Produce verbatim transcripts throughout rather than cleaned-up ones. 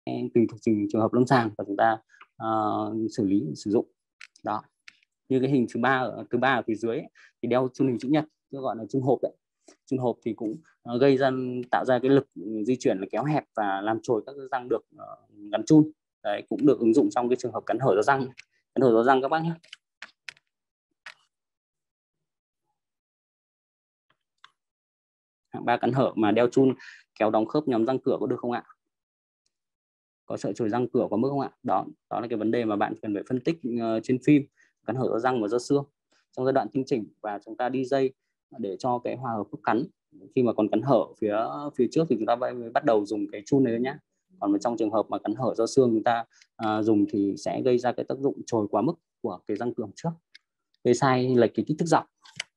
tùy thuộc từng trường hợp lâm sàng và chúng ta uh, xử lý sử dụng. Đó, như cái hình thứ ba ở thứ ba ở phía dưới ấy, thì đeo chun hình chữ nhật, gọi là chun hộp đấy. Chun hộp thì cũng uh, gây ra tạo ra cái lực di chuyển là kéo hẹp và làm trồi các răng được uh, gắn chun. Đấy, cũng được ứng dụng trong cái trường hợp cắn hở do răng, cắn hở do răng các bác nhé. Hạng ba, cắn hở mà đeo chun kéo đóng khớp nhóm răng cửa có được không ạ? Có sợ trồi răng cửa quá mức không ạ? Đó, đó là cái vấn đề mà bạn cần phải phân tích uh, trên phim cắn hở do răng và do xương trong giai đoạn tinh chỉnh, và chúng ta đi dây để cho cái hòa hợp khớp cắn. Khi mà còn cắn hở phía phía trước thì chúng ta mới bắt đầu dùng cái chun này nhé. Còn trong trường hợp mà cắn hở do xương chúng ta uh, dùng thì sẽ gây ra cái tác dụng trồi quá mức của cái răng cửa trước, gây sai lệch cái kích thước giọng.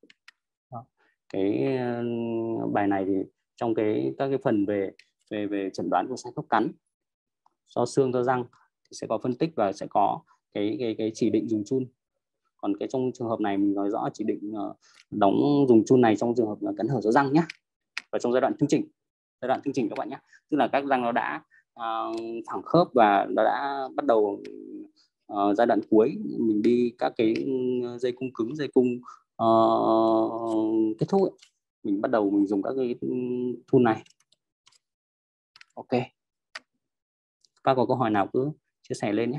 Cái uh, bài này thì trong cái các cái phần về về về chẩn đoán của sai khớp cắn do xương do răng thì sẽ có phân tích và sẽ có cái cái cái chỉ định dùng chun. Còn cái trong trường hợp này mình nói rõ chỉ định uh, đóng dùng chun này trong trường hợp là cắn hở do răng nhé, và trong giai đoạn tinh chỉnh, giai đoạn tinh chỉnh các bạn nhé, tức là các răng nó đã uh, phẳng khớp và nó đã bắt đầu uh, giai đoạn cuối mình đi các cái dây cung cứng, dây cung uh, kết thúc ấy. Mình bắt đầu mình dùng các cái tool này. Ok, các có câu hỏi nào cứ chia sẻ lên nhé.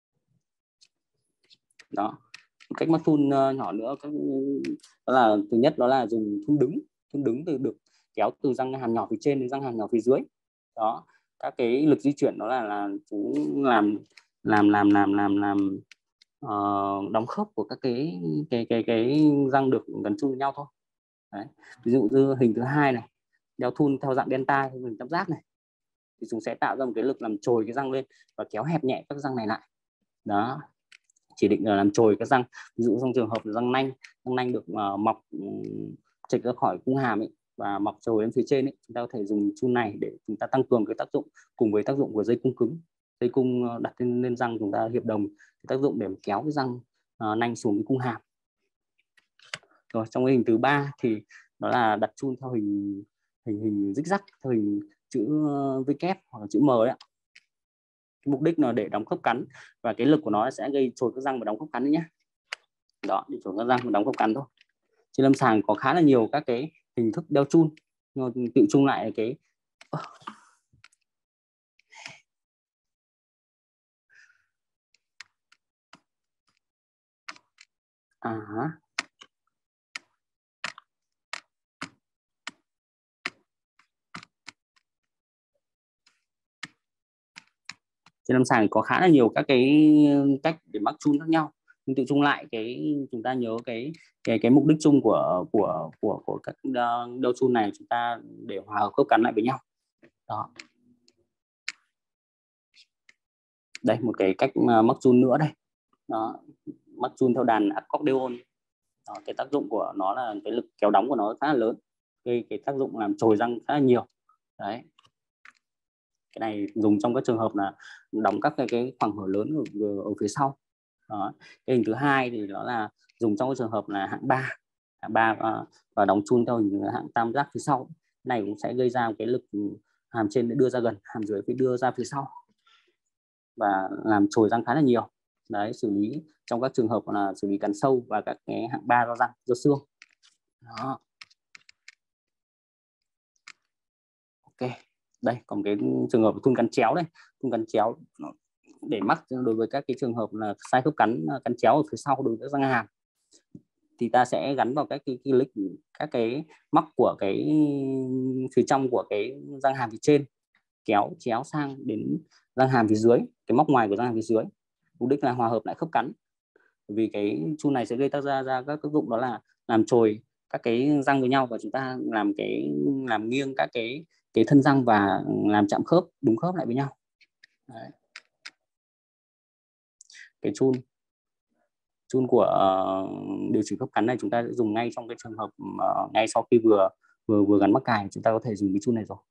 Đó, một cách mắc tool uh, nhỏ nữa các, đó là thứ nhất đó là dùng tool đứng. Tool đứng từ được kéo từ răng hàm nhỏ phía trên đến răng hàm nhỏ phía dưới. Đó, các cái lực di chuyển đó là là chúng làm làm làm làm làm làm uh, đóng khớp của các cái cái cái cái răng được gắn chung với nhau thôi. Đấy. Ví dụ như hình thứ hai này, đeo tool theo dạng delta hay hình tam giác này, thì chúng sẽ tạo ra một cái lực làm trồi cái răng lên và kéo hẹp nhẹ các răng này lại. Đó, chỉ định là làm trồi các răng. Ví dụ trong trường hợp răng nanh, răng nanh được uh, mọc um, trịch ra khỏi cung hàm ấy, và mọc trồi lên phía trên ấy, chúng ta có thể dùng chun này để chúng ta tăng cường cái tác dụng cùng với tác dụng của dây cung cứng, dây cung đặt lên, lên răng, chúng ta hiệp đồng cái tác dụng để kéo cái răng uh, nanh xuống cái cung hàm. Rồi trong cái hình thứ ba thì đó là đặt chun theo hình hình hình zigzag, theo hình chữ V hoặc là chữ M ấy ạ. Cái mục đích là để đóng khớp cắn và cái lực của nó sẽ gây trồi các răng và đóng khớp cắn đấy nhé. Đó, để trồi các răng và đóng khớp cắn thôi. Trên lâm sàng có khá là nhiều các cái hình thức đeo chun, nhưng tự chung lại cái à trên lâm sàng có khá là nhiều các cái cách để mắc chun khác nhau, nhưng tự chung lại cái chúng ta nhớ cái cái cái mục đích chung của của của của các đeo chun này, chúng ta để hòa hợp khớp cắn lại với nhau. Đó, đây một cái cách mắc chun nữa đây. Đó, mắc chun theo đàn accordion. Đó, cái tác dụng của nó là cái lực kéo đóng của nó khá là lớn, gây cái tác dụng làm trồi răng khá là nhiều. Đấy, cái này dùng trong các trường hợp là đóng các cái, cái khoảng hở lớn ở, ở phía sau. Đó. Cái hình thứ hai thì đó là dùng trong cái trường hợp là hạng ba, hạng ba và, và đóng chun theo hình hạng tam giác phía sau. Cái này cũng sẽ gây ra cái lực hàm trên để đưa ra gần, hàm dưới phải đưa ra phía sau và làm trồi răng khá là nhiều. Đấy, xử lý trong các trường hợp là xử lý cắn sâu và các cái hạng ba do răng, do xương. Đó. Ok, đây còn cái trường hợp thun cắn chéo đây, thun cắn chéo để mắc đối với các cái trường hợp là sai khớp cắn cắn chéo ở phía sau đối với răng hàm, thì ta sẽ gắn vào các cái, cái lịch các cái móc của cái phía trong của cái răng hàm phía trên, kéo chéo sang đến răng hàm phía dưới, cái móc ngoài của răng hàm phía dưới, mục đích là hòa hợp lại khớp cắn. Vì cái chun này sẽ gây tác ra ra các tác dụng đó là làm trồi các cái răng với nhau, và chúng ta làm cái làm nghiêng các cái cái thân răng và làm chạm khớp đúng khớp lại với nhau. Đấy. Cái chun chun của uh, điều chỉnh khớp cắn này chúng ta sẽ dùng ngay trong cái trường hợp uh, ngay sau khi vừa vừa vừa gắn mắc cài, chúng ta có thể dùng cái chun này rồi.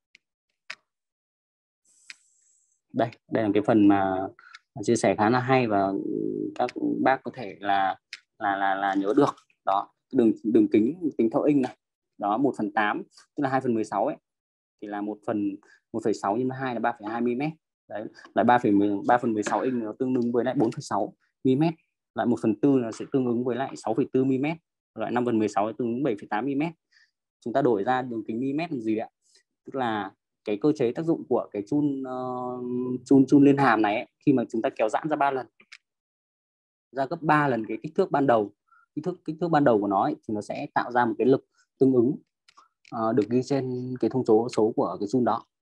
Đây, đây là cái phần mà chia sẻ khá là hay và các bác có thể là là là là nhớ được. Đó, đường đường kính tính theo inch này, đó một phần tám tức là hai phần mười sáu ấy, thì là một phần một phẩy sáu nhân hai là ba phẩy hai mi li mét. Đấy, lại ba phần mười sáu inch nó tương ứng với lại bốn phẩy sáu mi-li-mét, lại một phần tư là sẽ tương ứng với lại sáu phẩy bốn mi-li-mét, loại năm phần mười sáu tương ứng bảy phẩy tám mi-li-mét. Chúng ta đổi ra đường kính mi-li-mét làm gì ạ? Tức là cái cơ chế tác dụng của cái chun uh, chun chun liên hàm này ấy, khi mà chúng ta kéo giãn ra ba lần, ra gấp ba lần cái kích thước ban đầu, kích thước kích thước ban đầu của nó ấy, thì nó sẽ tạo ra một cái lực tương ứng uh, được ghi trên cái thông số số của cái chun đó.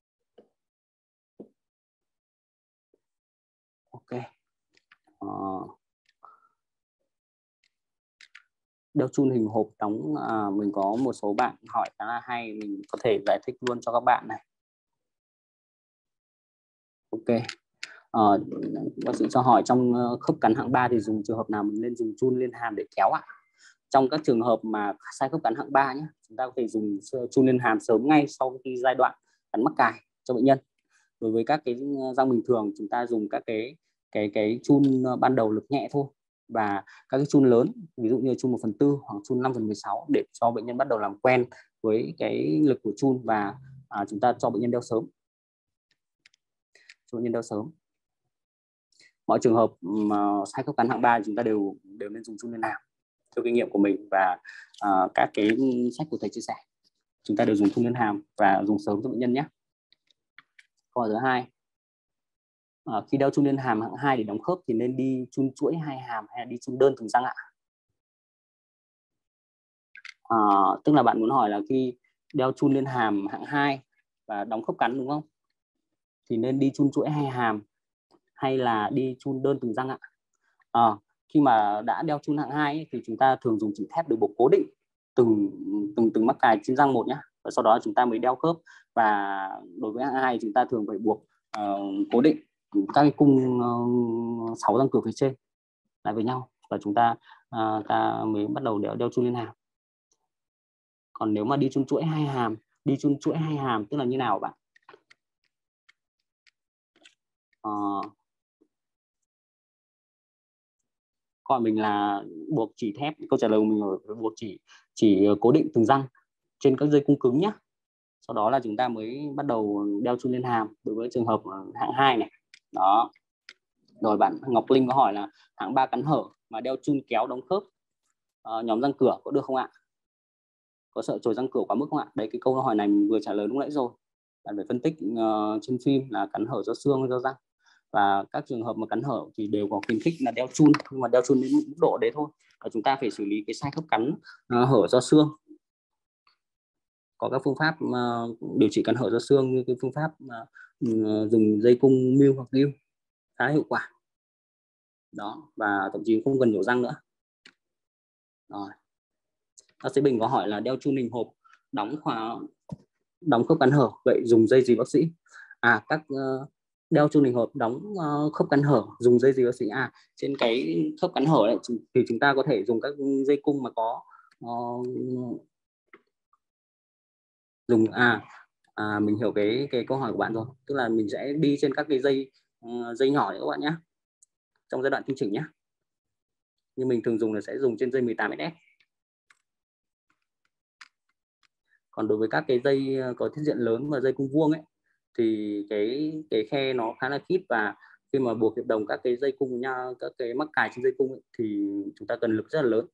Ok. Uh, đeo chun hình hộp đóng, à, mình có một số bạn hỏi khá là hay, mình có thể giải thích luôn cho các bạn này. Ok. À, bác sĩ cho hỏi trong khớp cắn hạng ba thì dùng trường hợp nào mình nên dùng chun liên hàm để kéo ạ? Trong các trường hợp mà sai khớp cắn hạng ba nhé, chúng ta có thể dùng chun liên hàm sớm ngay sau khi giai đoạn cắn mắc cài cho bệnh nhân. Đối với các cái răng bình thường, chúng ta dùng các cái cái cái chun ban đầu lực nhẹ thôi, và các cái chun lớn, ví dụ như chun một phần tư hoặc chun năm phần mười sáu, để cho bệnh nhân bắt đầu làm quen với cái lực của chun, và à, chúng ta cho bệnh nhân đeo sớm. Cho bệnh nhân đeo sớm. Mọi trường hợp mà sai khớp cắn hạng ba chúng ta đều đều nên dùng chun liên hàm theo kinh nghiệm của mình và à, các cái sách của thầy chia sẻ. Chúng ta đều dùng chun liên hàm và dùng sớm cho bệnh nhân nhé. Câu hỏi thứ hai. À, khi đeo chun liên hàm hạng hai để đóng khớp thì nên đi chun chuỗi hai hàm hay là đi chun đơn từng răng ạ? À, tức là bạn muốn hỏi là khi đeo chun liên hàm hạng hai và đóng khớp cắn đúng không? Thì nên đi chun chuỗi hai hàm hay là đi chun đơn từng răng ạ? À, khi mà đã đeo chun hạng hai thì chúng ta thường dùng chỉ thép được buộc cố định từng từng từng mắc cài trên răng một nhé, và sau đó chúng ta mới đeo khớp. Và đối với hạng hai chúng ta thường phải buộc uh, cố định các cái cung uh, sáu răng cửa phía trên lại với nhau, và chúng ta uh, ta mới bắt đầu đeo đeo chun liên hàm. Còn nếu mà đi chun chuỗi hai hàm, đi chun chuỗi hai hàm tức là như nào bạn? Uh, Còn mình là buộc chỉ thép, câu trả lời của mình là buộc chỉ chỉ cố định từng răng trên các dây cung cứng nhé. Sau đó là chúng ta mới bắt đầu đeo chun liên hàm đối với trường hợp hạng hai này. Đó. Rồi bạn Ngọc Linh có hỏi là hạng ba cắn hở mà đeo chun kéo đóng khớp uh, nhóm răng cửa có được không ạ? Có sợ chồi răng cửa quá mức không ạ? Đấy, cái câu hỏi này mình vừa trả lời lúc nãy rồi. Bạn phải phân tích uh, trên phim là cắn hở do xương hay do răng. Và các trường hợp mà cắn hở thì đều có khuyến khích là đeo chun, nhưng mà đeo chun đến mức độ đấy thôi. Và chúng ta phải xử lý cái sai khớp cắn uh, hở do xương. Có các phương pháp uh, điều trị cắn hở do xương như cái phương pháp uh, dùng dây cung mưu hoặc gươm khá hiệu quả. Đó, và thậm chí không cần nhổ răng nữa. Rồi. Bác sĩ Bình có hỏi là đeo chun hình hộp đóng khóa đóng khớp cắn hở, vậy dùng dây gì bác sĩ? À, các uh, đeo chun hình hộp đóng uh, khớp cắn hở dùng dây gì bác sĩ? À, trên cái khớp cắn hở này thì chúng ta có thể dùng các dây cung mà có uh, dùng à, à mình hiểu cái cái câu hỏi của bạn rồi, tức là mình sẽ đi trên các cái dây uh, dây nhỏ đấy các bạn nhé, trong giai đoạn tinh chỉnh nhé. Nhưng mình thường dùng là sẽ dùng trên dây mười tám ét ét. Còn đối với các cái dây có thiết diện lớn và dây cung vuông ấy thì cái cái khe nó khá là khít, và khi mà buộc hiệp đồng các cái dây cung với nhau, các cái mắc cài trên dây cung ấy, thì chúng ta cần lực rất là lớn.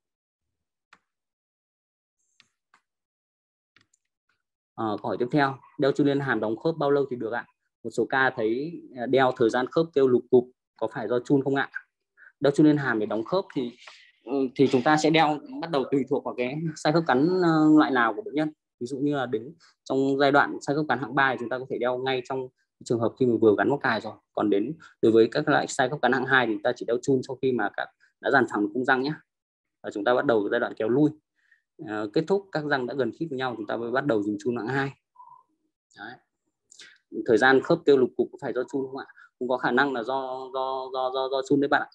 À, câu hỏi tiếp theo, đeo chun liên hàm đóng khớp bao lâu thì được ạ? Một số ca thấy đeo thời gian khớp kêu lục cục, có phải do chun không ạ? Đeo chun liên hàm để đóng khớp thì thì chúng ta sẽ đeo bắt đầu tùy thuộc vào cái sai khớp cắn loại nào của bệnh nhân. Ví dụ như là đến trong giai đoạn sai khớp cắn hạng ba thì chúng ta có thể đeo ngay trong trường hợp khi mà vừa gắn móc cài rồi. Còn đến đối với các loại sai khớp cắn hạng hai thì chúng ta chỉ đeo chun sau khi mà các đã dàn phẳng cung răng nhé, và chúng ta bắt đầu giai đoạn kéo lui. À, kết thúc các răng đã gần khít với nhau chúng ta mới bắt đầu dùng chun hạng hai. Đấy. Thời gian khớp kêu lục cục có phải do chun không ạ? Cũng có khả năng là do do do do, do chun đấy bạn ạ.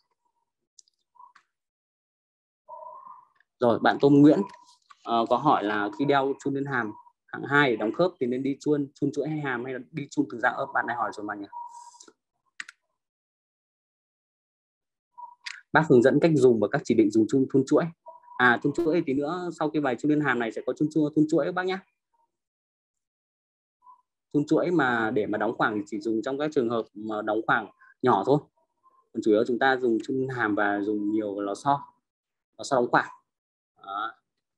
Rồi, bạn Tôm Nguyễn uh, có hỏi là khi đeo chun liên hàm hạng hai để đóng khớp thì nên đi chun chun chuỗi hai hàm hay là đi chun từng răng? Ơ, bạn này hỏi rồi mà nhỉ. Bác hướng dẫn cách dùng và các chỉ định dùng chun chun chuỗi. À, chun chuỗi tí nữa sau cái bài chun liên hàm này sẽ có chun chun chun chuỗi các bác nhé. chun chuỗi mà để mà đóng khoảng thì chỉ dùng trong các trường hợp mà đóng khoảng nhỏ thôi. Còn chủ yếu chúng ta dùng chun hàm và dùng nhiều lò xo, lò xo đóng khoảng. Đó.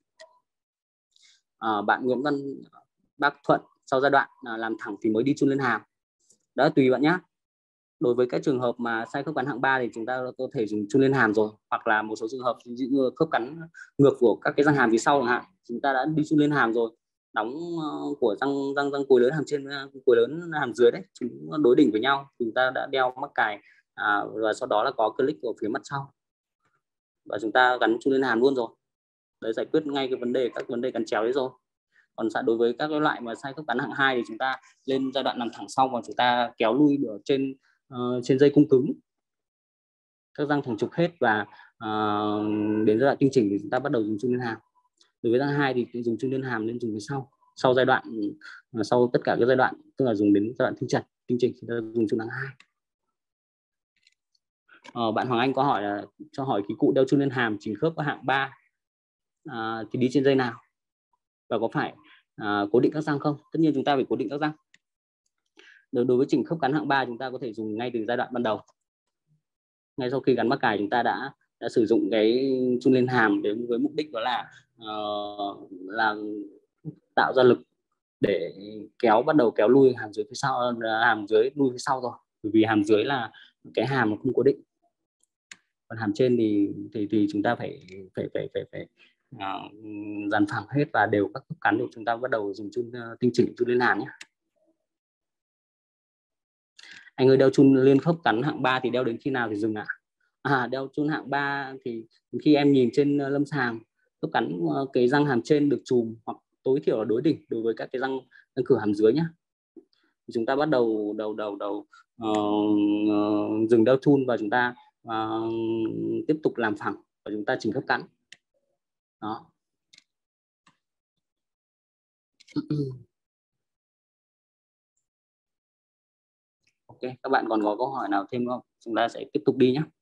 À, bạn Nguyễn Văn Bác Thuận sau giai đoạn à, làm thẳng thì mới đi chun lên hàm. Đó tùy bạn nhé. Đối với các trường hợp mà sai khớp cắn hạng ba thì chúng ta có thể dùng chun lên hàm rồi, hoặc là một số trường hợp ví dụ như khớp cắn ngược của các cái răng hàm phía sau chẳng hạn, chúng ta đã đi chun lên hàm rồi, đóng uh, của răng răng răng cùi lớn hàm trên cùi lớn hàm dưới đấy, chúng đối đỉnh với nhau, chúng ta đã đeo mắc cài à, và sau đó là có click ở phía mặt sau và chúng ta gắn chun lên hàm luôn rồi. Đấy, giải quyết ngay cái vấn đề các vấn đề cắn chéo đấy rồi. Còn đối với các cái loại mà sai khớp cắn hạng hai thì chúng ta lên giai đoạn nằm thẳng sau và chúng ta kéo lui ở trên uh, trên dây cung cứng, các răng thành trục hết và uh, đến giai đoạn tinh chỉnh thì chúng ta bắt đầu dùng chun lên hàm. Đối với răng hai thì dùng chun lên hàm lên dùng phía sau. Sau giai đoạn uh, sau tất cả các giai đoạn, tức là dùng đến giai đoạn tinh chỉnh, tinh chỉnh thì ta dùng chun hạng hai. Uh, bạn Hoàng Anh có hỏi là cho hỏi cái cụ đeo chun lên hàm chỉnh khớp ở hạng ba uh, thì đi trên dây nào và có phải À, cố định các răng không? Tất nhiên chúng ta phải cố định các răng. Đối, đối với chỉnh khớp cắn hạng ba chúng ta có thể dùng ngay từ giai đoạn ban đầu. Ngay sau khi gắn mắc cài chúng ta đã đã sử dụng cái chun lên hàm để với mục đích đó là uh, là tạo ra lực để kéo bắt đầu kéo lui hàm dưới phía sau, hàm dưới lui phía sau rồi. Bởi vì hàm dưới là cái hàm nó không cố định. Còn hàm trên thì thì thì chúng ta phải phải phải phải phải uh, dàn phẳng hết và đều các khớp cắn để chúng ta bắt đầu dùng chun uh, tinh chỉnh chun lên hàm nhé. Anh ơi, đeo chun lên khớp cắn hạng ba thì đeo đến khi nào thì dừng ạ? À? à đeo chun hạng ba thì khi em nhìn trên uh, lâm sàng khớp cắn uh, cái răng hàm trên được chùm hoặc tối thiểu là đối đỉnh đối với các cái răng răng cửa hàm dưới nhé. Chúng ta bắt đầu đầu đầu đầu uh, uh, dừng đeo chun và chúng ta uh, tiếp tục làm phẳng và chúng ta chỉnh khớp cắn. Đó. Ok, các bạn còn có câu hỏi nào thêm không? Chúng ta sẽ tiếp tục đi nhé.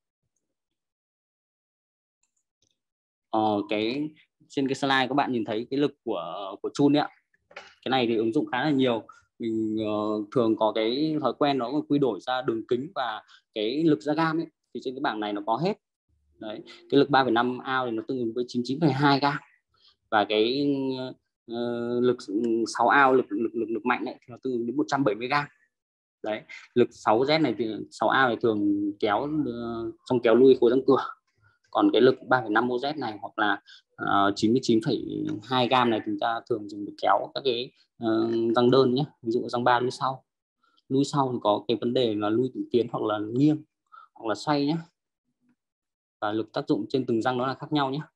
Ờ, cái trên cái slide các bạn nhìn thấy cái lực của của chun đấy ạ. Cái này thì ứng dụng khá là nhiều. Mình uh, thường có cái thói quen nó quy đổi ra đường kính và cái lực ra gam ấy. Thì trên cái bảng này nó có hết. Đấy, cái lực ba phẩy năm ao thì nó tương ứng với chín mươi chín phẩy hai gam và cái uh, lực sáu ao lực lực lực lực mạnh ấy, thì nó tương ứng đến một trăm bảy mươi gam. Đấy, lực sáu Z này thì sáu ao thì thường kéo uh, trong kéo lui khối răng cửa. Còn cái lực ba phẩy năm mô Z này hoặc là uh, chín mươi chín phẩy hai gam này chúng ta thường dùng để kéo các cái uh, răng đơn nhé. Ví dụ răng ba lui sau. Lui sau thì có cái vấn đề là lui tự tiến hoặc là nghiêng hoặc là xoay nhé. Và lực tác dụng trên từng răng nó là khác nhau nhé.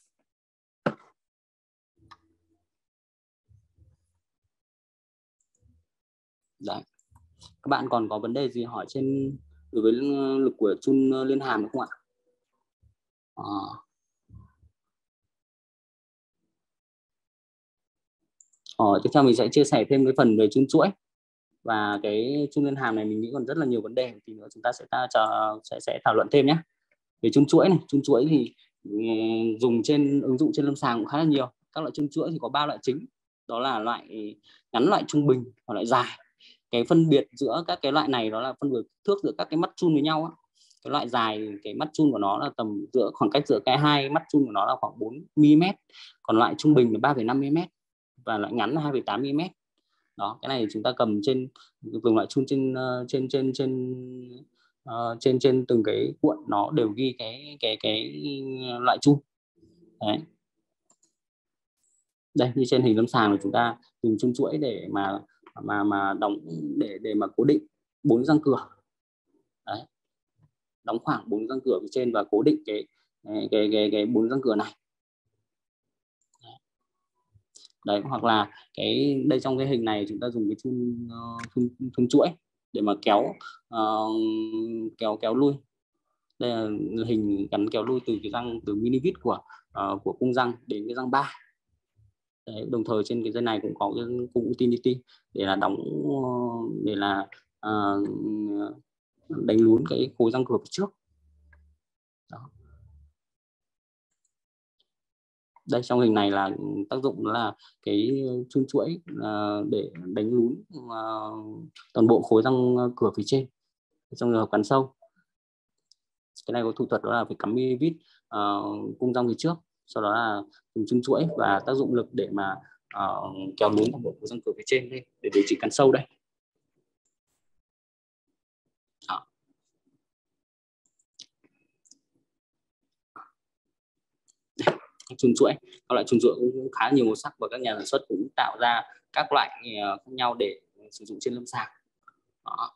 Đấy. Các bạn còn có vấn đề gì hỏi trên đối với lực của chun lên hàm không ạ? À. Ờ, tiếp theo mình sẽ chia sẻ thêm cái phần về chun chuỗi và cái chun lên hàm này mình nghĩ còn rất là nhiều vấn đề thì nữa chúng ta sẽ ta chờ sẽ sẽ thảo luận thêm nhé. Về chun chuỗi này, chun chuỗi thì um, dùng trên ứng dụng trên lâm sàng cũng khá là nhiều. Các loại chun chuỗi thì có ba loại chính, đó là loại ngắn, loại trung bình và loại dài. Cái phân biệt giữa các cái loại này đó là phân biệt thước giữa các cái mắt chun với nhau á. Cái loại dài cái mắt chun của nó là tầm giữa khoảng cách giữa cái hai mắt chun của nó là khoảng bốn mi li mét, còn loại trung bình là ba phẩy năm mi li mét và loại ngắn là hai phẩy tám mi li mét. Đó, cái này chúng ta cầm trên dùng loại chun trên trên trên trên uh, trên trên từng cái cuộn nó đều ghi cái cái cái loại chun. Đấy. Đây như trên hình lâm sàng là chúng ta dùng chun chuỗi để mà mà mà đóng để để mà cố định bốn răng cửa. Đấy. Đóng khoảng bốn răng cửa phía trên và cố định cái cái cái cái bốn răng cửa này. Đấy, hoặc là cái đây trong cái hình này chúng ta dùng cái chun chun, chun chuỗi để mà kéo uh, kéo kéo lui. Đây là hình gắn kéo lui từ cái răng từ mini vít của uh, của cung răng đến cái răng ba. Đấy, đồng thời trên cái dây này cũng có cái cung utility để là đóng để là uh, đánh lún cái khối răng cửa phía trước. Đó. Đây trong hình này là tác dụng đó là cái chun chuỗi uh, để đánh lún uh, toàn bộ khối răng cửa phía trên trong trường hợp cắn sâu. Cái này có thủ thuật đó là phải cắm mi vít uh, cung răng phía trước, sau đó là dùng chun chuỗi và tác dụng lực để mà uh, kéo lún toàn bộ khối răng cửa phía trên đây để điều trị cắn sâu đây. Đó. Chun chuỗi, các loại chun chuỗi cũng khá nhiều màu sắc và các nhà sản xuất cũng tạo ra các loại khác nhau để sử dụng trên lâm sàng. Đó.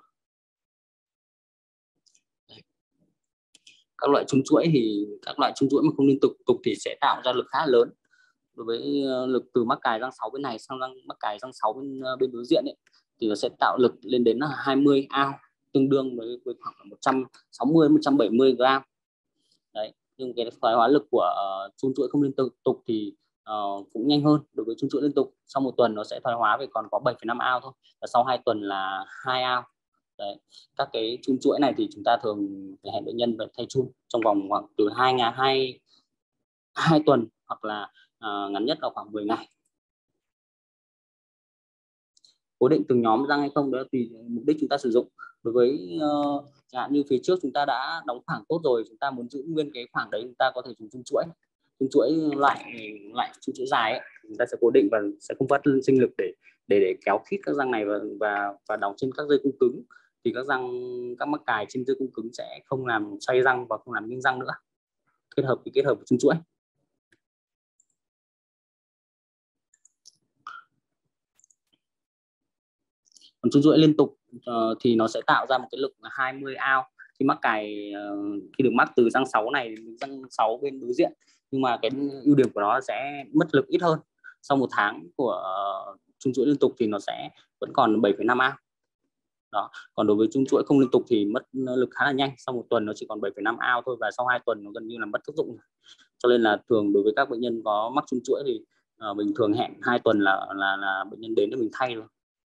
Các loại chun chuỗi thì các loại chun chuỗi mà không liên tục tục thì sẽ tạo ra lực khá lớn. Đối với lực từ mắc cài răng sáu bên này sang răng mắc cài răng sáu bên bên đối diện ấy, thì nó sẽ tạo lực lên đến là hai mươi ao, tương đương với, với khoảng một trăm sáu mươi đến một trăm bảy mươi gram. Đấy, nhưng cái thoái hóa lực của uh, chun chuỗi không liên tục thì uh, cũng nhanh hơn. Đối với chun chuỗi liên tục, sau một tuần nó sẽ thoái hóa về còn có bảy phẩy năm ao thôi, và sau hai tuần là hai ao. Đấy, các cái chun chuỗi này thì chúng ta thường phải hẹn bệnh nhân phải thay chun trong vòng khoảng từ hai ngày hai hai tuần, hoặc là uh, ngắn nhất là khoảng mười ngày. Cố định từng nhóm răng hay không đó tùy mục đích chúng ta sử dụng. Đối với uh, chẳng hạn như phía trước chúng ta đã đóng khoảng tốt rồi, chúng ta muốn giữ nguyên cái khoảng đấy, chúng ta có thể dùng chun chuỗi. Chun chuỗi loại loại chun chuỗi dài ấy, chúng ta sẽ cố định và sẽ không phát sinh lực để để để kéo khít các răng này và và và đóng trên các dây cung cứng, thì các răng các mắc cài trên dây cung cứng sẽ không làm xoay răng và không làm nghiêng răng nữa. Kết hợp thì kết hợp với chun chuỗi. Còn chun chuỗi liên tục uh, thì nó sẽ tạo ra một cái lực là hai mươi ao khi mắc cài uh, khi được mắc từ răng sáu này đến răng sáu bên đối diện, nhưng mà cái ưu điểm của nó sẽ mất lực ít hơn. Sau một tháng của uh, chun chuỗi liên tục thì nó sẽ vẫn còn bảy phẩy năm ao. Đó. Còn đối với chun chuỗi không liên tục thì mất lực khá là nhanh, sau một tuần nó chỉ còn bảy phẩy năm ao thôi, và sau hai tuần nó gần như là mất tác dụng. Cho nên là thường đối với các bệnh nhân có mắc chun chuỗi thì uh, mình thường hẹn hai tuần là là là bệnh nhân đến để mình thay rồi.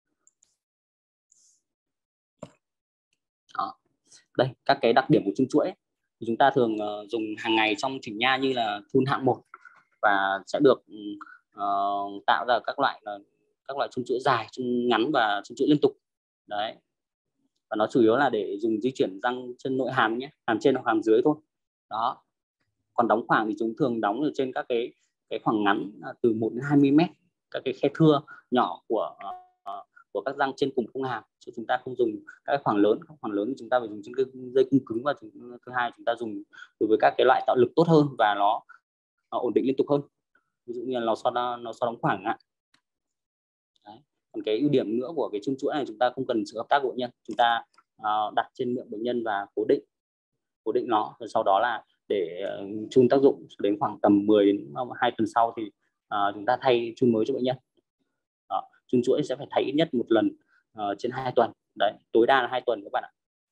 Đó. Đây các cái đặc điểm của chun chuỗi thì chúng ta thường uh, dùng hàng ngày trong chỉnh nha, như là chun hạng một, và sẽ được uh, tạo ra các loại uh, các loại chun chuỗi dài, chun ngắn và chun chuỗi liên tục. Đấy, và nó chủ yếu là để dùng di chuyển răng chân nội hàm nhé, hàm trên hoặc hàm dưới thôi. Đó. Còn đóng khoảng thì chúng thường đóng ở trên các cái cái khoảng ngắn từ một đến hai mươi mét, các cái khe thưa nhỏ của uh, của các răng trên cùng khung hàm, chứ chúng ta không dùng các khoảng lớn. Các khoảng lớn thì chúng ta phải dùng trên cái dây cung cứng, và thứ hai chúng ta dùng đối với các cái loại tạo lực tốt hơn và nó, nó ổn định liên tục hơn, ví dụ như là lò xo nó xo đóng khoảng ạ. Đấy. Còn cái ưu điểm nữa của cái chun chuỗi này, chúng ta không cần sự hợp tác của bệnh nhân, chúng ta uh, đặt trên miệng bệnh nhân và cố định cố định nó, rồi sau đó là để uh, chun tác dụng đến khoảng tầm mười đến hai tuần sau thì uh, chúng ta thay chun mới cho bệnh nhân. Đó. Chun chuỗi sẽ phải thay ít nhất một lần uh, trên hai tuần. Đấy, tối đa là hai tuần các bạn ạ.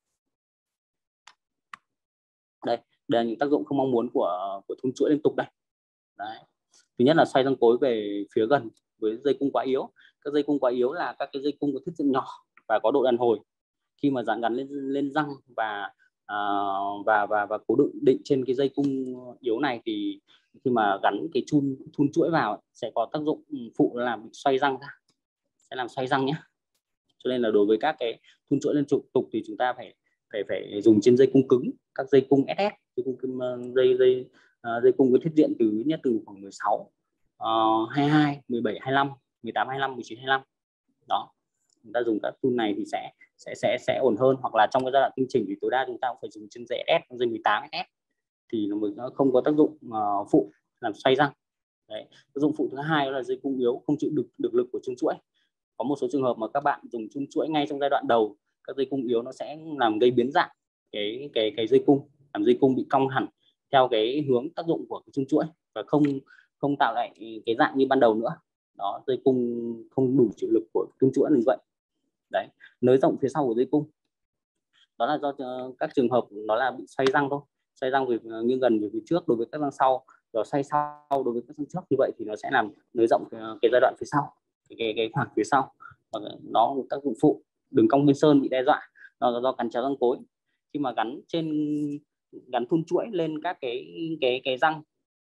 Đây, đây là những tác dụng không mong muốn của của chun chuỗi liên tục đây. Đấy. Thứ nhất là xoay răng cối về phía gần với dây cung quá yếu. Các dây cung quá yếu là các cái dây cung có thiết diện nhỏ và có độ đàn hồi. Khi mà dán gắn lên lên răng và uh, và và và cố định định trên cái dây cung yếu này, thì khi mà gắn cái chun chun chuỗi vào sẽ có tác dụng phụ là làm xoay răng ra, sẽ làm xoay răng nhé. Cho nên là đối với các cái chun chuỗi liên tục thì chúng ta phải phải phải dùng trên dây cung cứng, các dây cung ét ét, dây cung dây dây uh, dây cung có thiết diện từ nhất từ khoảng mười sáu, uh, hai mươi hai, mười bảy, hai mươi lăm, mười tám, hai mươi lăm, mười chín, hai mươi lăm. Đó, chúng ta dùng các chun này thì sẽ sẽ sẽ sẽ ổn hơn. Hoặc là trong cái giai đoạn tinh chỉnh thì tối đa chúng ta cũng phải dùng trên dây ét ét, dây mười tám ét ét thì nó mới nó không có tác dụng uh, phụ làm xoay răng. Đấy. Tác dụng phụ thứ hai đó là dây cung yếu không chịu được được lực của chun chuỗi. Có một số trường hợp mà các bạn dùng chun chuỗi ngay trong giai đoạn đầu, các dây cung yếu nó sẽ làm gây biến dạng cái cái cái dây cung, làm dây cung bị cong hẳn theo cái hướng tác dụng của cái chun chuỗi và không không tạo lại cái dạng như ban đầu nữa. Đó, dây cung không đủ chịu lực của chun chuỗi như vậy. Đấy, nới rộng phía sau của dây cung đó là do các trường hợp nó là bị xoay răng thôi, xoay răng về nghiêng gần về phía trước đối với các răng sau, rồi xoay sau đối với các răng trước, như vậy thì nó sẽ làm nới rộng cái, cái giai đoạn phía sau, cái, cái, cái khoảng phía sau. Và nó một tác dụng phụ. Đường cong bên sơn bị đe dọa, nó là do cắn chéo răng cối. Khi mà gắn trên gắn thun chuỗi lên các cái cái cái răng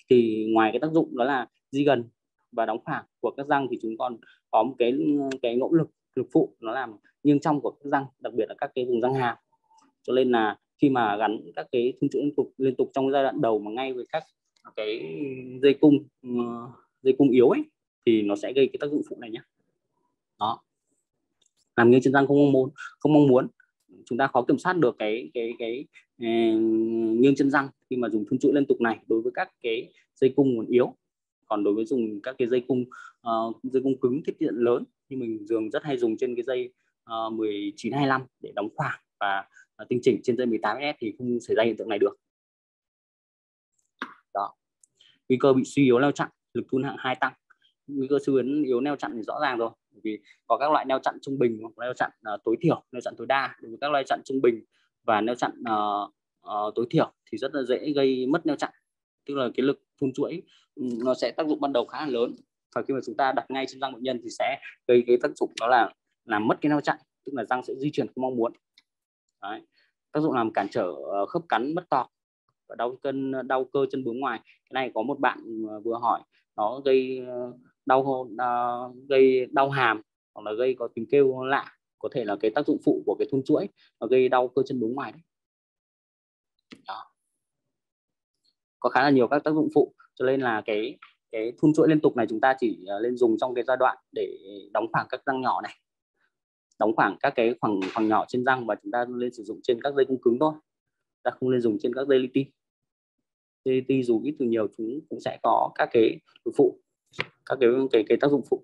thì ngoài cái tác dụng đó là di gần và đóng khoảng của các răng thì chúng còn có một cái cái ngỗ lực lực phụ, nó làm nghiêng trong của các răng, đặc biệt là các cái vùng răng hàm. Cho nên là khi mà gắn các cái thun chuỗi liên tục liên tục trong giai đoạn đầu mà ngay với các cái dây cung dây cung yếu ấy thì nó sẽ gây cái tác dụng phụ này nhé. Đó, làm nghiêng chân răng không mong muốn không mong muốn chúng ta khó kiểm soát được cái cái cái, cái nghiêng chân răng khi mà dùng thun chuỗi liên tục này đối với các cái dây cung còn yếu. Còn đối với dùng các cái dây cung uh, dây cung cứng thiết diện lớn thì mình thường rất hay dùng trên cái dây uh, mười chín hai mươi lăm để đóng khoảng và uh, tinh chỉnh. Trên dây mười tám ét thì không xảy ra hiện tượng này được. Đó, nguy cơ bị suy yếu neo chặn, lực thun hạng hai tăng. Nguy cơ suy yếu neo chặn thì rõ ràng rồi, vì có các loại neo chặn trung bình hoặc neo chặn uh, tối thiểu, neo chặn tối đa. Đối với các loại chặn trung bình và neo chặn uh, uh, tối thiểu thì rất là dễ gây mất neo chặn, tức là cái lực thun chuỗi nó sẽ tác dụng ban đầu khá là lớn, và khi mà chúng ta đặt ngay trên răng bệnh nhân thì sẽ gây cái tác dụng đó là làm mất cái neo chặn, tức là răng sẽ di chuyển không mong muốn. Đấy. Tác dụng làm cản trở khớp cắn mất cọc và đau cân đau cơ chân bướu ngoài. Cái này có một bạn vừa hỏi, nó gây đau uh, gây đau hàm hoặc là gây có tiếng kêu lạ, có thể là cái tác dụng phụ của cái thun chuỗi nó gây đau cơ chân bướu ngoài đấy. Đó, có khá là nhiều các tác dụng phụ, cho nên là cái cái thun chuỗi liên tục này chúng ta chỉ lên dùng trong cái giai đoạn để đóng khoảng các răng nhỏ này, đóng khoảng các cái khoảng khoảng nhỏ trên răng, và chúng ta lên sử dụng trên các dây cung cứng thôi, ta không nên dùng trên các dây li ti. Dây li ti dù ít dù nhiều chúng cũng sẽ có các cái phụ, các cái cái, cái tác dụng phụ.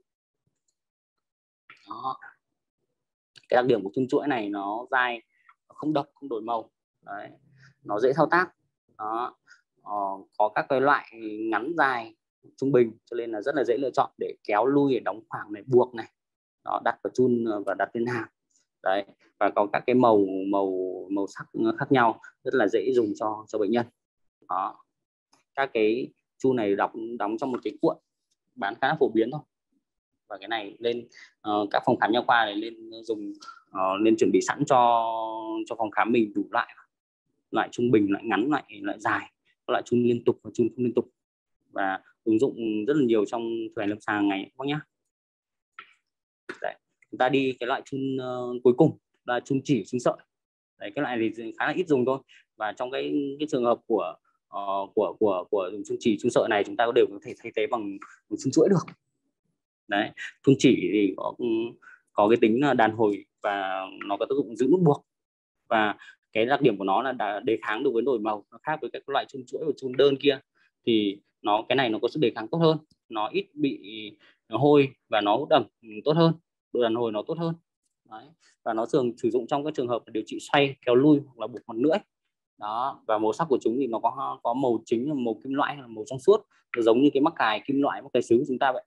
Đó. Cái đặc điểm của thun chuỗi này nó dai, không độc, không đổi màu. Đấy. Nó dễ thao tác. Đó. Ờ, có các cái loại ngắn dài trung bình, cho nên là rất là dễ lựa chọn để kéo lui, để đóng khoảng này, buộc này, đó, đặt vào chun và đặt lên hàm. Đấy, và có các cái màu màu màu sắc khác nhau, rất là dễ dùng cho cho bệnh nhân. Đó. Các cái chun này đóng đóng trong một cái cuộn, bán khá là phổ biến thôi. Và cái này lên uh, các phòng khám nha khoa này lên dùng uh, nên chuẩn bị sẵn cho cho phòng khám mình đủ loại loại trung bình, loại ngắn, loại loại dài, loại chun liên tục và chun không liên tục, và ứng dụng rất là nhiều trong thực hành lâm sàng hàng ngày các nhá. Đấy, chúng ta đi cái loại chun uh, cuối cùng là chun chỉ chun sợi. Đấy, cái loại này khá là ít dùng thôi, và trong cái cái trường hợp của uh, của của của dùng chun chỉ chun sợi này chúng ta đều có thể thay thế bằng chun chuỗi được. Đấy, chun chỉ thì có có cái tính đàn hồi và nó có tác dụng giữ nút buộc, và cái đặc điểm của nó là đề kháng được với đổi màu, nó khác với các loại chun chuỗi và chun đơn kia, thì nó cái này nó có sức đề kháng tốt hơn, nó ít bị hôi và nó hút ẩm tốt hơn, độ đàn hồi nó tốt hơn. Đấy. Và nó thường sử dụng trong các trường hợp điều trị xoay, kéo lui hoặc là buộc mặt lưỡi. Đó, và màu sắc của chúng thì nó có có màu chính là màu kim loại, là màu trong suốt, giống như cái mắc cài kim loại, mắc cài sứ của chúng ta vậy.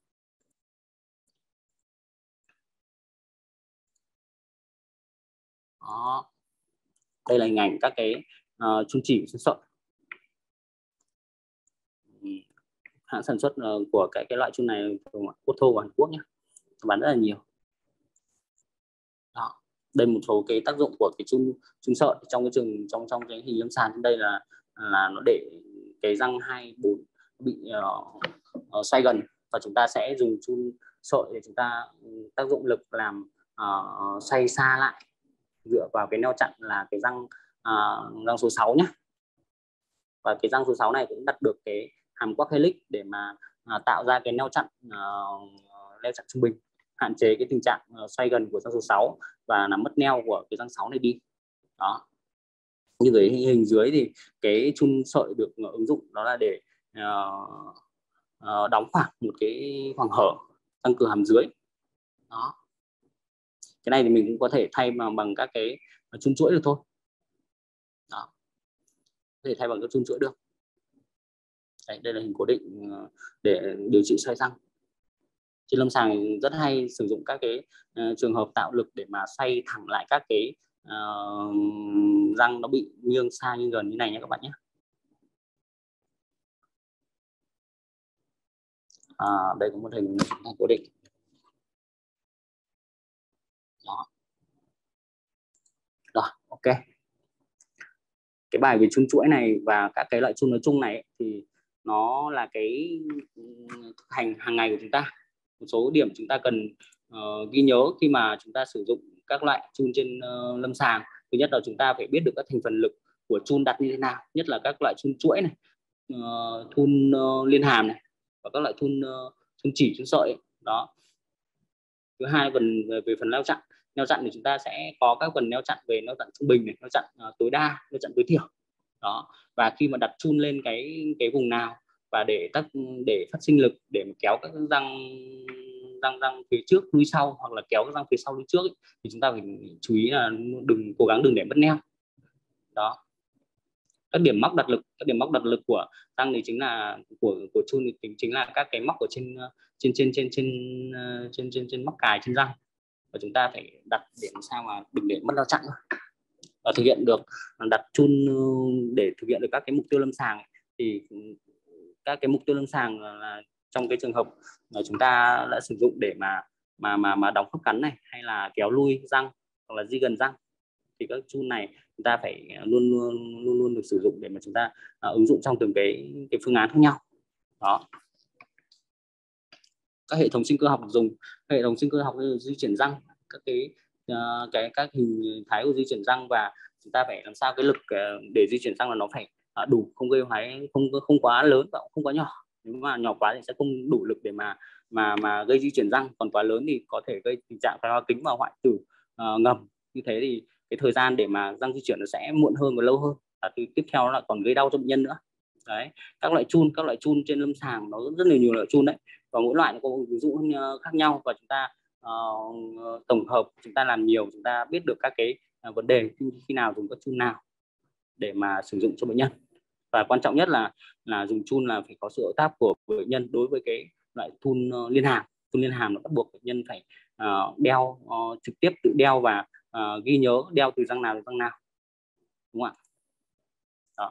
Đó. Đây là hình ảnh các cái uh, chun chỉ chun sợi. Hãng sản xuất uh, của cái cái loại chun này Otto của Hàn Quốc nhé, bán rất là nhiều. Đó. Đây một số cái tác dụng của cái chun chun sợi trong cái trường trong trong cái hình lâm sàng trên đây là là nó để cái răng hai bốn bị uh, uh, xoay gần, và chúng ta sẽ dùng chun sợi để chúng ta tác dụng lực làm uh, xoay xa lại, dựa vào cái neo chặn là cái răng uh, răng số sáu nhé. Và cái răng số sáu này cũng đặt được cái hàm quắc helix để mà uh, tạo ra cái neo chặn uh, neo chặn trung bình, hạn chế cái tình trạng uh, xoay gần của răng số sáu và làm mất neo của cái răng sáu này đi. Đó. Như cái hình dưới thì cái chun sợi được ứng dụng đó là để uh, uh, đóng khoảng một cái khoảng hở, tăng cường hàm dưới. Đó. Cái này thì mình cũng có thể thay bằng, bằng các cái chun chuỗi được thôi. Đó. Có thể thay bằng các chun chuỗi được. Đấy, đây là hình cố định để điều trị xoay răng. Trên lâm sàng rất hay sử dụng các cái uh, trường hợp tạo lực để mà xoay thẳng lại các cái uh, răng nó bị nghiêng xa nghiêng gần như này nhé các bạn nhé. À, đây có một hình cố định. Đó. Rồi, ok. Cái bài về chun chuỗi này và các cái loại chun nói chung này ấy, thì nó là cái thực hành hàng ngày của chúng ta. Một số điểm chúng ta cần uh, ghi nhớ khi mà chúng ta sử dụng các loại chun trên uh, lâm sàng. Thứ nhất là chúng ta phải biết được các thành phần lực của chun đặt như thế nào, nhất là các loại chun chuỗi này, uh, chun uh, liên hàm này, và các loại chun uh, chun chỉ, chun sợi ấy. Đó. Thứ hai, phần về phần neo chặn. Neo chặn thì chúng ta sẽ có các phần neo chặn về neo chặn trung bình này, neo chặn uh, tối đa, neo chặn tối thiểu. Đó. Và khi mà đặt chun lên cái cái vùng nào và để tác để phát sinh lực để kéo các răng răng răng phía trước lui sau, hoặc là kéo các răng phía sau lui trước ấy, thì chúng ta phải chú ý là đừng cố gắng đừng để mất neo. Đó. Các điểm móc đặt lực, các điểm móc đặt lực của răng thì chính là của của chun thì chính chính là các cái móc ở trên trên trên trên trên trên trên trên móc cài trên răng, và chúng ta phải đặt để làm sao mà đừng để mất neo chặn, và thực hiện được đặt chun để thực hiện được các cái mục tiêu lâm sàng ấy, thì các cái mục tiêu lâm sàng là, là trong cái trường hợp mà chúng ta đã sử dụng để mà mà mà mà đóng khớp cắn này, hay là kéo lui răng, hoặc là di gần răng, thì các chun này chúng ta phải luôn luôn luôn luôn được sử dụng để mà chúng ta uh, ứng dụng trong từng cái cái phương án khác nhau. Đó. Các hệ thống sinh cơ học dùng hệ thống sinh cơ học di chuyển răng, các cái uh, cái các hình thái của di chuyển răng, và chúng ta phải làm sao cái lực uh, để di chuyển răng là nó phải uh, đủ, không gây hoái, không không quá lớn và không quá nhỏ. Nếu mà nhỏ quá thì sẽ không đủ lực để mà mà mà gây di chuyển răng, còn quá lớn thì có thể gây tình trạng thoái hóa kính và hoại tử uh, ngầm. Như thế thì cái thời gian để mà răng di chuyển nó sẽ muộn hơn và lâu hơn, và tiếp theo là còn gây đau cho bệnh nhân nữa. Đấy. Các loại chun các loại chun trên lâm sàng nó rất là nhiều loại chun đấy, và mỗi loại nó có ví dụ khác nhau, và chúng ta uh, tổng hợp, chúng ta làm nhiều, chúng ta biết được các cái uh, vấn đề khi, khi nào dùng các chun nào để mà sử dụng cho bệnh nhân. Và quan trọng nhất là là dùng chun là phải có sự hợp tác của bệnh nhân. Đối với cái loại chun uh, liên hàm, chun liên hàm nó bắt buộc bệnh nhân phải uh, đeo uh, trực tiếp tự đeo, và uh, ghi nhớ đeo từ răng nào đến răng nào, đúng không ạ? Đó.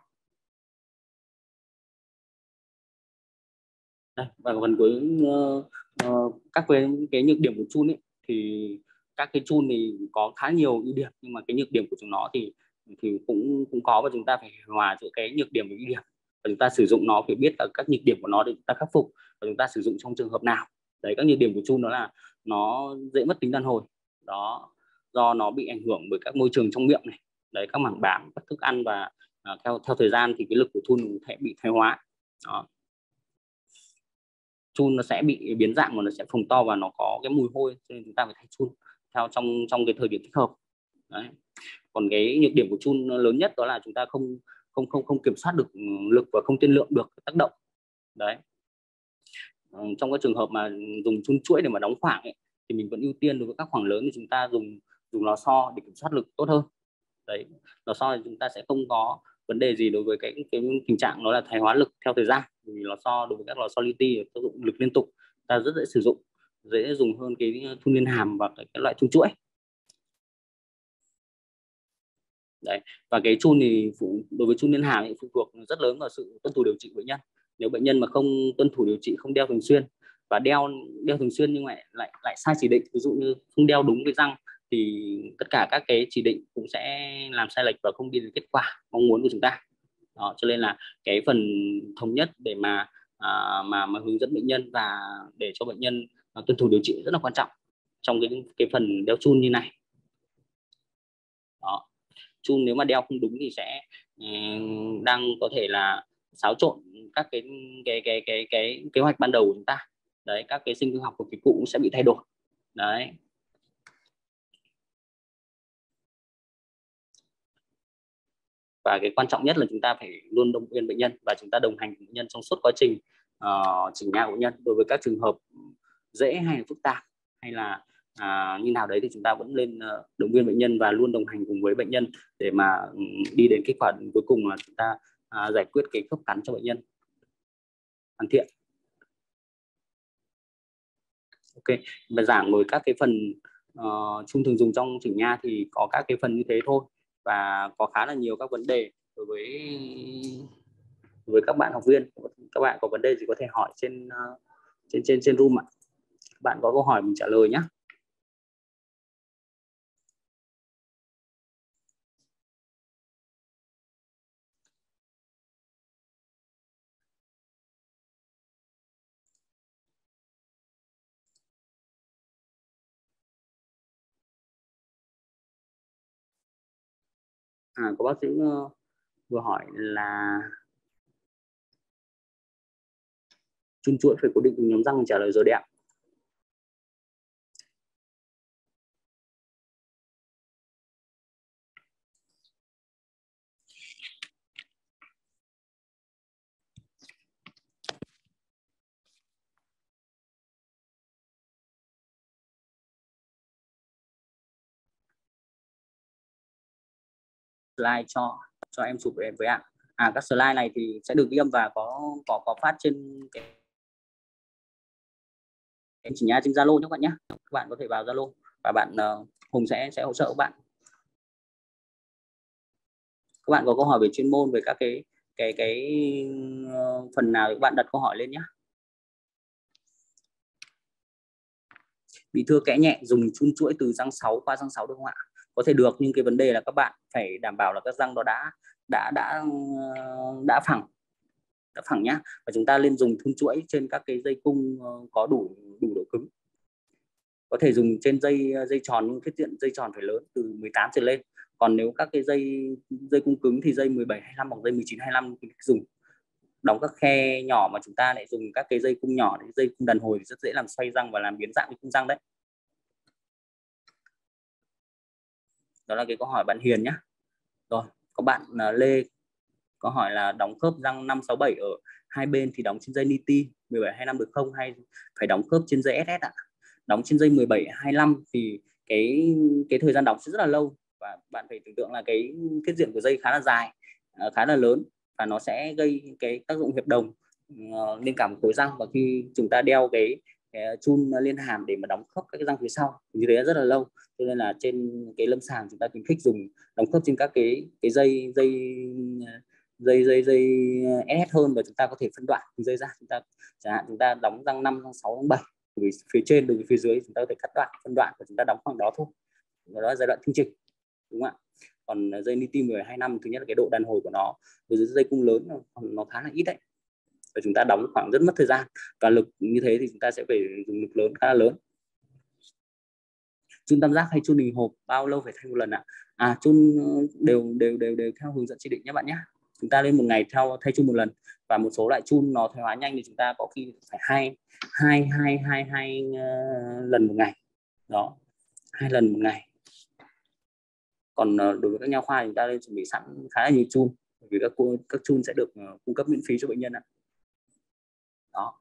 Đây, và phần cuối uh, uh, các cái, cái nhược điểm của chun ấy, thì các cái chun thì có khá nhiều ưu điểm, nhưng mà cái nhược điểm của chúng nó thì thì cũng cũng có, và chúng ta phải hòa giữa cái nhược điểm và ưu điểm, và chúng ta sử dụng nó phải biết là các nhược điểm của nó để chúng ta khắc phục, và chúng ta sử dụng trong trường hợp nào. Đấy, các nhược điểm của chun đó là nó dễ mất tính đàn hồi. Đó, do nó bị ảnh hưởng bởi các môi trường trong miệng này, đấy, các mảng bám, các thức ăn, và uh, theo theo thời gian thì cái lực của chun sẽ bị thoái hóa. Đó. Chun nó sẽ bị biến dạng và nó sẽ phồng to và nó có cái mùi hôi, cho nên chúng ta phải thay chun theo trong trong cái thời điểm thích hợp. Đấy. Còn cái nhược điểm của chun lớn nhất đó là chúng ta không không không không kiểm soát được lực và không tiên lượng được tác động. Đấy. Trong các trường hợp mà dùng chun chuỗi để mà đóng khoảng ấy, thì mình vẫn ưu tiên đối với các khoảng lớn thì chúng ta dùng dùng lò xo để kiểm soát lực tốt hơn. Đấy, lò xo thì chúng ta sẽ không có vấn đề gì đối với cái cái tình trạng nó là thoái hóa lực theo thời gian, vì lò xo đối với các lò xo li ti tác dụng lực liên tục, ta rất dễ sử dụng, dễ dùng hơn cái chun liên hàm và cái, cái loại chun chuỗi. Đấy, và cái chun thì phụ, đối với chun liên hàm thì phụ thuộc rất lớn vào sự tuân thủ điều trị của bệnh nhân. Nếu bệnh nhân mà không tuân thủ điều trị, không đeo thường xuyên, và đeo đeo thường xuyên nhưng lại lại lại sai chỉ định, ví dụ như không đeo đúng với răng, thì tất cả các cái chỉ định cũng sẽ làm sai lệch và không đi đến kết quả mong muốn của chúng ta. Đó, cho nên là cái phần thống nhất để mà à, mà mà hướng dẫn bệnh nhân và để cho bệnh nhân à, tuân thủ điều trị rất là quan trọng trong cái cái phần đeo chun như này. Đó. Chun nếu mà đeo không đúng thì sẽ um, đang có thể là xáo trộn các cái cái cái cái cái kế hoạch ban đầu của chúng ta. Đấy, các cái sinh cơ học của cái cụ cũng sẽ bị thay đổi. Đấy. Và cái quan trọng nhất là chúng ta phải luôn động viên bệnh nhân, và chúng ta đồng hành cùng bệnh nhân trong suốt quá trình uh, chỉnh nha của bệnh nhân. Đối với các trường hợp dễ hay là phức tạp hay là à, như nào đấy thì chúng ta vẫn lên uh, động viên bệnh nhân và luôn đồng hành cùng với bệnh nhân để mà um, đi đến kết quả cuối cùng là chúng ta uh, giải quyết cái khớp cắn cho bệnh nhân hoàn thiện. Ok, và giảng với các cái phần uh, chung thường dùng trong chỉnh nha thì có các cái phần như thế thôi, và có khá là nhiều các vấn đề đối với với các bạn học viên. Các bạn có vấn đề gì có thể hỏi trên uh, trên trên trên room ạ. Bạn có câu hỏi mình trả lời nhé. À, có bác sĩ uh, vừa hỏi là chun chuỗi phải cố định từng nhóm răng, trả lời rồi đấy ạ. Slide cho cho em chụp về với ạ. À, các slide này thì sẽ được ghi âm và có có có phát trên cái em chỉ nha trên Zalo nhé các bạn nhé. Các bạn có thể vào Zalo và bạn uh, Hùng sẽ sẽ hỗ trợ các bạn. Các bạn có câu hỏi về chuyên môn, về các cái cái cái uh, phần nào thì các bạn đặt câu hỏi lên nhé. Bị thưa kẽ nhẹ dùng chun chuỗi từ răng sáu qua răng sáu được không ạ? Có thể được, nhưng cái vấn đề là các bạn phải đảm bảo là các răng đó đã đã đã đã phẳng đã phẳng nhá, và chúng ta nên dùng chun chuỗi trên các cái dây cung có đủ đủ độ cứng. Có thể dùng trên dây dây tròn, nhưng thiết diện dây tròn phải lớn từ mười tám trở lên. Còn nếu các cái dây dây cung cứng thì dây mười bảy hai mươi lăm hoặc dây mười chín hai mươi lăm dùng. Đóng các khe nhỏ mà chúng ta lại dùng các cái dây cung nhỏ, dây cung đàn hồi thì rất dễ làm xoay răng và làm biến dạng cái cung răng đấy. Đó là cái câu hỏi bạn Hiền nhé. Rồi, có bạn uh, Lê có hỏi là đóng khớp răng năm sáu bảy ở hai bên thì đóng trên dây niti mười bảy hai mươi lăm được không, hay phải đóng khớp trên dây ét ét ạ? Đóng trên dây mười bảy hai mươi lăm thì cái cái thời gian đóng sẽ rất là lâu, và bạn phải tưởng tượng là cái thiết diện của dây khá là dài, uh, khá là lớn, và nó sẽ gây cái tác dụng hiệp đồng uh, lên cả một khối răng, và khi chúng ta đeo cái chun liên hàm để mà đóng khớp các cái răng phía sau thì như thế rất là lâu. Cho nên là trên cái lâm sàng chúng ta khuyến khích dùng đóng khớp trên các cái cái dây dây dây dây dây ét ét hơn, và chúng ta có thể phân đoạn dây ra. Chúng ta chẳng hạn chúng ta đóng răng năm, răng sáu, răng bảy, từ phía trên từ phía dưới chúng ta có thể cắt đoạn phân đoạn và chúng ta đóng khoảng đó thôi. Đó là giai đoạn chương trình, đúng không ạ? Còn dây niti mười hai năm, thứ nhất là cái độ đàn hồi của nó với dây cung lớn nó, nó khá là ít đấy, và chúng ta đóng khoảng rất mất thời gian, và lực như thế thì chúng ta sẽ phải dùng lực lớn, khá là lớn. Chun tam giác hay chun hình hộp bao lâu phải thay một lần ạ? À, chun đều đều đều đều theo hướng dẫn chỉ định nhé bạn nhé. Chúng ta lên một ngày theo thay chun một lần, và một số loại chun nó thoái hóa nhanh thì chúng ta có khi phải hai hai hai hai hai uh, lần một ngày, đó, hai lần một ngày. Còn uh, đối với các nha khoa chúng ta nên chuẩn bị sẵn khá là nhiều chun, vì các các chun sẽ được uh, cung cấp miễn phí cho bệnh nhân ạ. Đó.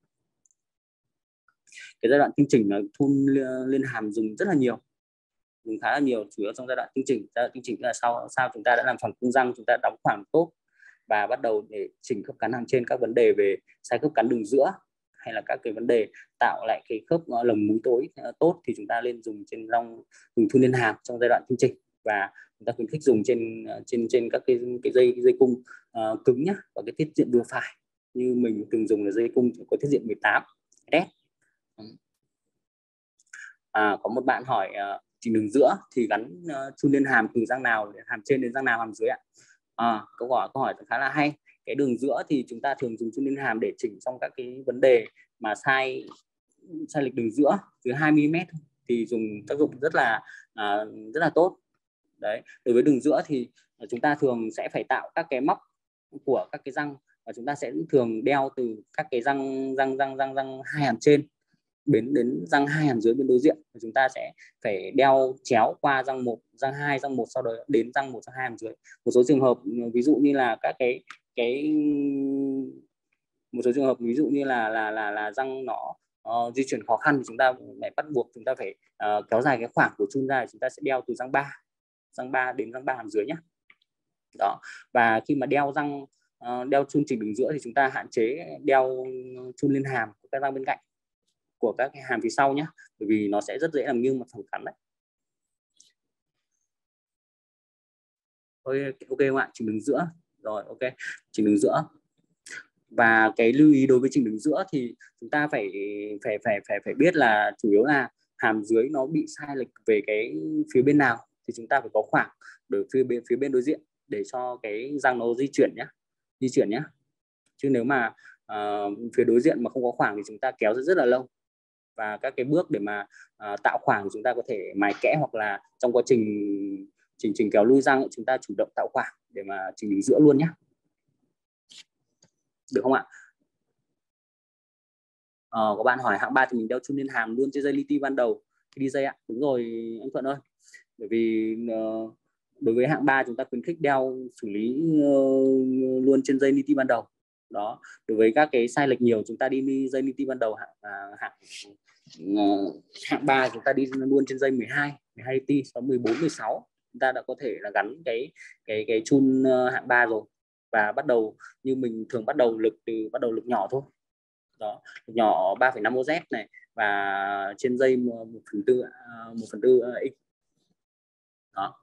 Cái giai đoạn chương trình là chun liên hàm dùng rất là nhiều, dùng khá là nhiều, chủ yếu trong giai đoạn chương trình. Giai đoạn chương trình là sau sao chúng ta đã làm phẳng cung răng, chúng ta đóng khoảng tốt và bắt đầu để chỉnh khớp cắn hàng trên, các vấn đề về sai khớp cắn đường giữa hay là các cái vấn đề tạo lại cái khớp lồng mũi tối tốt thì chúng ta nên dùng trên răng, dùng chun liên hàm trong giai đoạn chương trình, và chúng ta khuyến khích dùng trên trên trên các cái cái dây cái dây cung uh, cứng nhá, và cái tiết diện vừa phải. Như mình từng dùng là dây cung có tiết diện mười tám S. À, có một bạn hỏi uh, chỉnh đường giữa thì gắn uh, chun liên hàm từ răng nào, hàm trên đến răng nào hàm dưới ạ? À, câu hỏi câu hỏi khá là hay. Cái đường giữa thì chúng ta thường dùng chun liên hàm để chỉnh trong các cái vấn đề mà sai sai lệch đường giữa dưới hai mi li mét thì dùng tác dụng rất là uh, rất là tốt. Đấy, đối với đường giữa thì chúng ta thường sẽ phải tạo các cái móc của các cái răng, và chúng ta sẽ thường đeo từ các cái răng răng răng răng răng hai hàm trên đến đến răng hai hàm dưới bên đối diện, và chúng ta sẽ phải đeo chéo qua răng một, răng hai, răng một, sau đó đến răng một, răng hai hàm dưới. Một số trường hợp ví dụ như là các cái cái một số trường hợp ví dụ như là là là là răng nó uh, di chuyển khó khăn thì chúng ta phải bắt buộc chúng ta phải uh, kéo dài cái khoảng của chun ra, chúng ta sẽ đeo từ răng ba răng ba đến răng ba hàm dưới nhé. Đó, và khi mà đeo răng uh, đeo chun chỉnh đường giữa thì chúng ta hạn chế đeo chun liên hàm của các răng bên cạnh, của các cái hàm phía sau nhé, bởi vì nó sẽ rất dễ làm nghiêng mặt thẳng cắn đấy. Ôi, ok không ạ? Chỉnh đường giữa rồi, ok, chỉnh đường giữa. Và cái lưu ý đối với chỉnh đường giữa thì chúng ta phải phải phải phải phải biết là chủ yếu là hàm dưới nó bị sai lệch về cái phía bên nào thì chúng ta phải có khoảng ở phía bên phía bên đối diện để cho cái răng nó di chuyển nhé, di chuyển nhé. Chứ nếu mà uh, phía đối diện mà không có khoảng thì chúng ta kéo rất rất là lâu, và các cái bước để mà uh, tạo khoảng chúng ta có thể mài kẽ, hoặc là trong quá trình chỉnh chỉnh kéo lui răng, chúng ta chủ động tạo khoảng để mà chỉnh đỉnh giữa luôn nhé, được không ạ? Ờ, có bạn hỏi hạng ba thì mình đeo chun lên hàm luôn trên dây li ti ban đầu khi đi dây ạ. Đúng rồi anh Thuận ơi, bởi vì uh, đối với hạng ba chúng ta khuyến khích đeo xử lý uh, luôn trên dây li ti ban đầu. Đó, đối với các cái sai lệch nhiều chúng ta đi dây li ti ban đầu hạng uh, hạng uh, hạng ba chúng ta đi luôn trên dây mười hai li ti, sau mười bốn, mười sáu chúng ta đã có thể là gắn cái cái cái chun uh, hạng ba rồi, và bắt đầu như mình thường bắt đầu lực từ bắt đầu lực nhỏ thôi. Đó, nhỏ ba phẩy năm oz này, và trên dây một phần tư một phần tư x. Đó.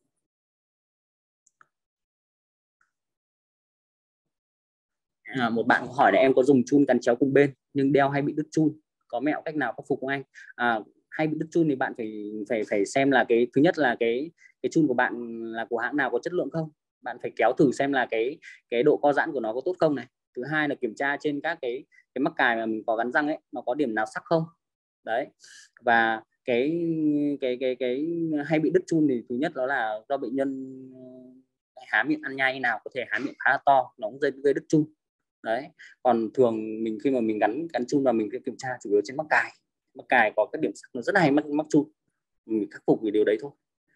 À, một bạn hỏi là em có dùng chun cắn chéo cùng bên nhưng đeo hay bị đứt chun, có mẹo cách nào khắc phục không anh? À, hay bị đứt chun thì bạn phải phải phải xem là cái thứ nhất là cái cái chun của bạn là của hãng nào, có chất lượng không. Bạn phải kéo thử xem là cái cái độ co giãn của nó có tốt không này. Thứ hai là kiểm tra trên các cái cái mắc cài mà mình có gắn răng ấy, nó có điểm nào sắc không. Đấy. Và cái cái cái cái hay bị đứt chun thì thứ nhất đó là do bệnh nhân há miệng ăn nhai nào, có thể há miệng khá là to, nó cũng gây, gây đứt chun. Đấy. Còn thường mình khi mà mình gắn gắn chun vào mình sẽ kiểm tra chủ yếu trên mắc cài, mắc cài có các điểm sắc nó rất hay mắc mắc chun, mình khắc phục vì điều đấy thôi.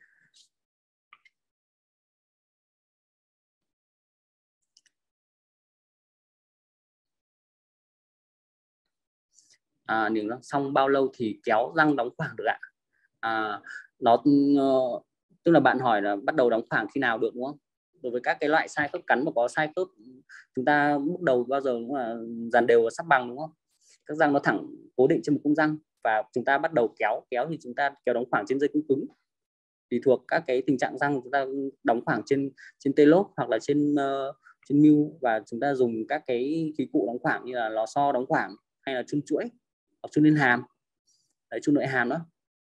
À, niềng răng xong bao lâu thì kéo răng đóng khoảng được ạ? À, nó uh, tức là bạn hỏi là bắt đầu đóng khoảng khi nào được đúng không? Đối với các cái loại sai khớp cắn mà có sai khớp, chúng ta bước đầu bao giờ cũng là dàn đều và sắp bằng đúng không? Các răng nó thẳng cố định trên một cung răng và chúng ta bắt đầu kéo kéo thì chúng ta kéo đóng khoảng trên dây cung cứng. Tùy thuộc các cái tình trạng răng chúng ta đóng khoảng trên trên tê lốp hoặc là trên uh, trên mưu, và chúng ta dùng các cái khí cụ đóng khoảng như là lò xo đóng khoảng hay là chun chuỗi hoặc chun lên hàm, đấy, chun nội hàm đó.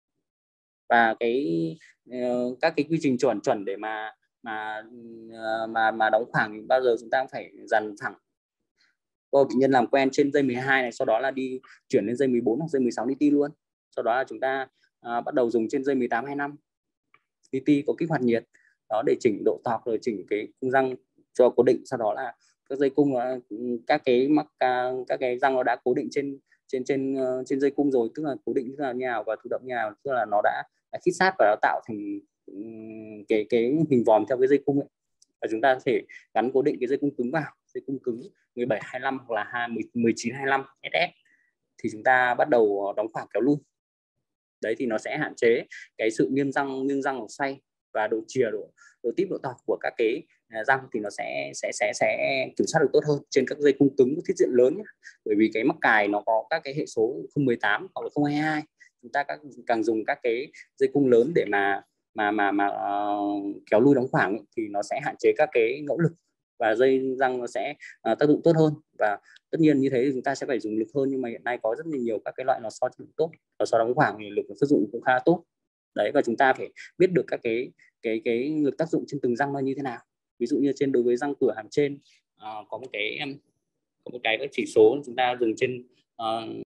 Và cái uh, các cái quy trình chuẩn chuẩn để mà mà uh, mà mà đóng khoảng thì bao giờ chúng ta cũng phải dàn thẳng cho bệnh nhân làm quen trên dây mười hai này, sau đó là đi chuyển lên dây mười bốn hoặc dây mười sáu li ti luôn. Sau đó là chúng ta uh, bắt đầu dùng trên dây mười tám hai mươi lăm li ti có kích hoạt nhiệt đó để chỉnh độ tọc rồi chỉnh cái cung răng cho cố định. Sau đó là các dây cung các cái mắc các cái răng nó đã cố định trên trên trên trên dây cung rồi, tức là cố định như là nhào và thụ động nhào, tức là nó đã, đã khít sát và nó tạo thành cái cái hình vòm theo cái dây cung ấy. Và chúng ta có thể gắn cố định cái dây cung cứng vào, dây cung cứng mười bảy hai mươi lăm hoặc là mười chín hai mươi lăm ét ét thì chúng ta bắt đầu đóng khoảng kéo lui. Đấy thì nó sẽ hạn chế cái sự nghiêng răng nghiêng răng hoặc xoay, và độ chìa độ độ tip độ tọc của các cái răng thì nó sẽ sẽ sẽ sẽ kiểm soát được tốt hơn trên các dây cung cứng thiết diện lớn nhé. Bởi vì cái mắc cài nó có các cái hệ số không một tám hoặc là không hai hai, chúng ta các, càng dùng các cái dây cung lớn để mà mà mà mà uh, kéo lui đóng khoảng ấy, thì nó sẽ hạn chế các cái ngẫu lực và dây răng nó sẽ uh, tác dụng tốt hơn. Và tất nhiên như thế thì chúng ta sẽ phải dùng lực hơn, nhưng mà hiện nay có rất là nhiều các cái loại lò xo chất lượng tốt, lò xo đóng khoảng thì lực tác dụng cũng khá là tốt. Đấy, và chúng ta phải biết được các cái cái cái lực tác dụng trên từng răng nó như thế nào. Ví dụ như trên đối với răng cửa hàm trên uh, có một cái có một cái các chỉ số chúng ta dùng trên uh,